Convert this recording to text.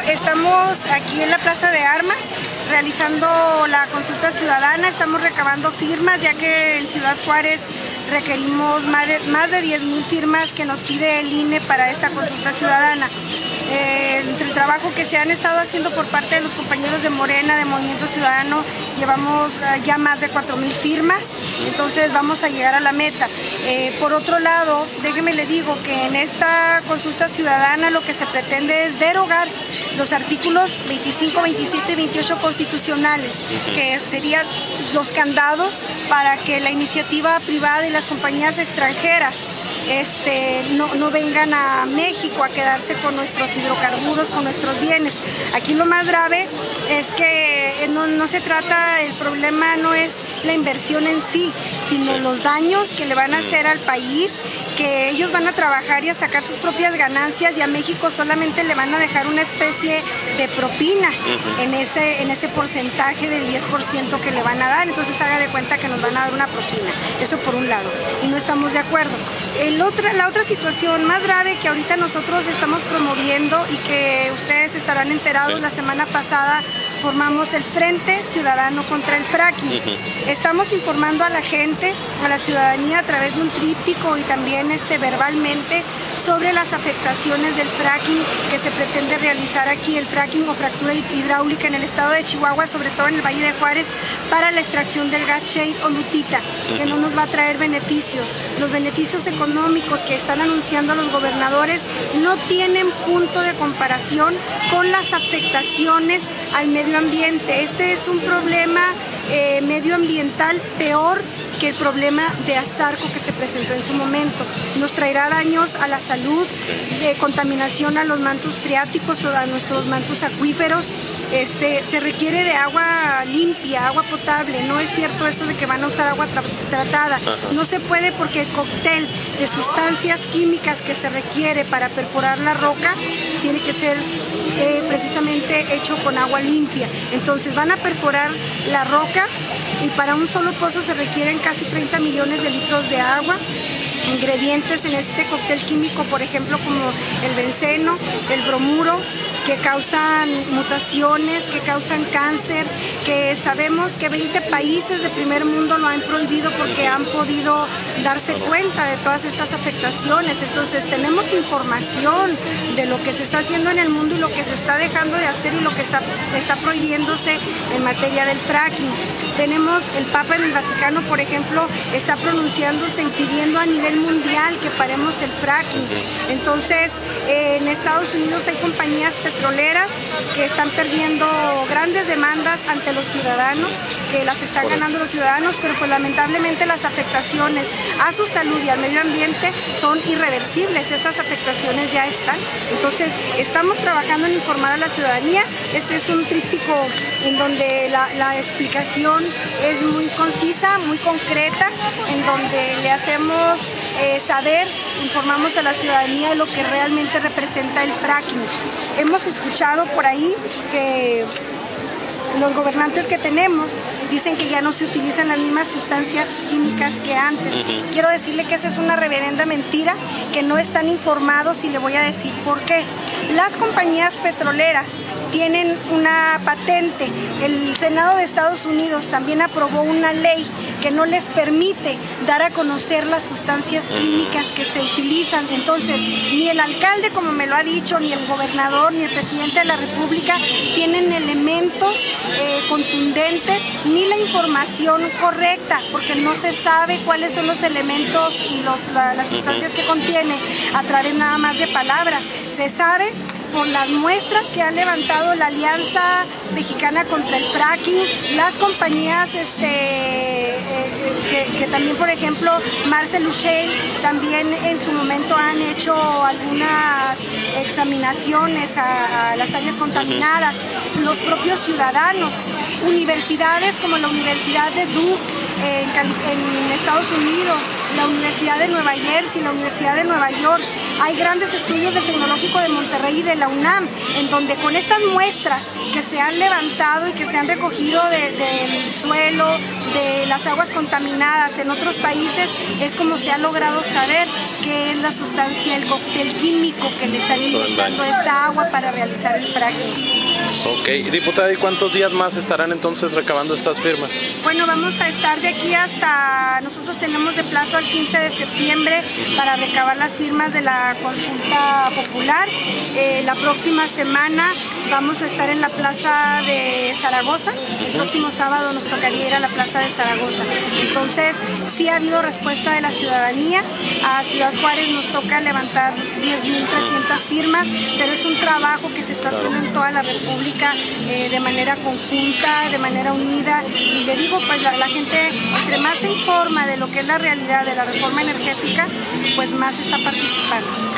estamos aquí en la Plaza de Armas realizando la consulta ciudadana. Estamos recabando firmas, ya que en Ciudad Juárez requerimos más de 10,000 firmas que nos pide el INE para esta consulta ciudadana. Entre el trabajo que se han estado haciendo por parte de los compañeros de Morena, de Movimiento Ciudadano, llevamos ya más de 4,000 firmas, entonces vamos a llegar a la meta. Por otro lado, déjeme le digo que en esta consulta ciudadana lo que se pretende es derogar los artículos 25, 27 y 28 constitucionales, que serían los candados para que la iniciativa privada y las compañías extranjeras no vengan a México a quedarse con nuestros hidrocarburos, con nuestros bienes. Aquí lo más grave es que no se trata, el problema no es la inversión en sí, sino los daños que le van a hacer al país, que ellos van a trabajar y a sacar sus propias ganancias, y a México solamente le van a dejar una especie de propina en ese porcentaje del 10% que le van a dar. Entonces haga de cuenta que nos van a dar una propina. Eso por un lado, y no estamos de acuerdo. La otra situación más grave que ahorita nosotros estamos promoviendo y que ustedes estarán enterados, la semana pasada formamos el Frente Ciudadano contra el Fracking. Estamos informando a la gente, a la ciudadanía, a través de un tríptico y también verbalmente, sobre las afectaciones del fracking que se pretende realizar aquí, el fracking o fractura hidráulica en el estado de Chihuahua, sobre todo en el Valle de Juárez, para la extracción del gas shale o lutita, que no nos va a traer beneficios. Los beneficios económicos que están anunciando los gobernadores no tienen punto de comparación con las afectaciones al medio ambiente. Este es un problema medioambiental peor que el problema de Astarco que se presentó en su momento. Nos traerá daños a la salud, contaminación a los mantos freáticos o a nuestros mantos acuíferos. Se requiere de agua limpia, agua potable. No es cierto eso de que van a usar agua tratada. No se puede, porque el cóctel de sustancias químicas que se requiere para perforar la roca tiene que ser precisamente hecho con agua limpia. Entonces van a perforar la roca y para un solo pozo se requieren casi 30 millones de litros de agua. Ingredientes en este cóctel químico, por ejemplo, como el benceno, el bromuro, que causan mutaciones, que causan cáncer, que sabemos que 20 países de primer mundo lo han prohibido porque han podido darse cuenta de todas estas afectaciones. Entonces tenemos información de lo que se está haciendo en el mundo y lo que se está dejando de hacer y lo que está prohibiéndose en materia del fracking. Tenemos el Papa en el Vaticano, por ejemplo, está pronunciándose y pidiendo a nivel mundial que paremos el fracking. Entonces, en Estados Unidos hay compañías petroleras que están perdiendo grandes demandas ante los ciudadanos, que las están ganando los ciudadanos, pero pues lamentablemente las afectaciones a su salud y al medio ambiente son irreversibles. Esas afectaciones ya están. Entonces, estamos trabajando en informar a la ciudadanía. Este es un tríptico en donde la explicación es muy concisa, muy concreta, en donde le hacemos saber, informamos a la ciudadanía de lo que realmente representa el fracking. Hemos escuchado por ahí que los gobernantes que tenemos dicen que ya no se utilizan las mismas sustancias químicas que antes. Quiero decirle que esa es una reverenda mentira, que no están informados, y le voy a decir por qué. Las compañías petroleras tienen una patente. El Senado de Estados Unidos también aprobó una ley que no les permite dar a conocer las sustancias químicas que se utilizan. Entonces, ni el alcalde, como me lo ha dicho, ni el gobernador, ni el presidente de la República tienen elementos contundentes, ni la información correcta, porque no se sabe cuáles son los elementos y las sustancias que contiene a través nada más de palabras. Se sabe por las muestras que ha levantado la Alianza Mexicana contra el Fracking, las compañías que también, por ejemplo, Marcellus Shale, también en su momento han hecho algunas examinaciones a las áreas contaminadas, los propios ciudadanos, universidades como la Universidad de Duke en Estados Unidos, la Universidad de Nueva Jersey, la Universidad de Nueva York. Hay grandes estudios del Tecnológico de Monterrey y de la UNAM, en donde con estas muestras que se han levantado y que se han recogido del suelo, de las aguas contaminadas en otros países, es como se ha logrado saber qué es la sustancia, el cóctel químico que le están inyectando a esta agua para realizar el fracking. Ok, diputada, ¿y cuántos días más estarán entonces recabando estas firmas? Bueno, vamos a estar de aquí hasta, nosotros tenemos de plazo al 15 de septiembre para recabar las firmas de la consulta popular. La próxima semana vamos a estar en la Plaza de Zaragoza. El próximo sábado nos tocaría ir a la Plaza de Zaragoza. Entonces, sí ha habido respuesta de la ciudadanía. A Ciudad Juárez nos toca levantar 10.300 firmas, pero es un trabajo que se está haciendo en toda la República de manera conjunta, de manera unida. Y le digo, pues la gente, entre más se informa de lo que es la realidad de la reforma energética, pues más está participando.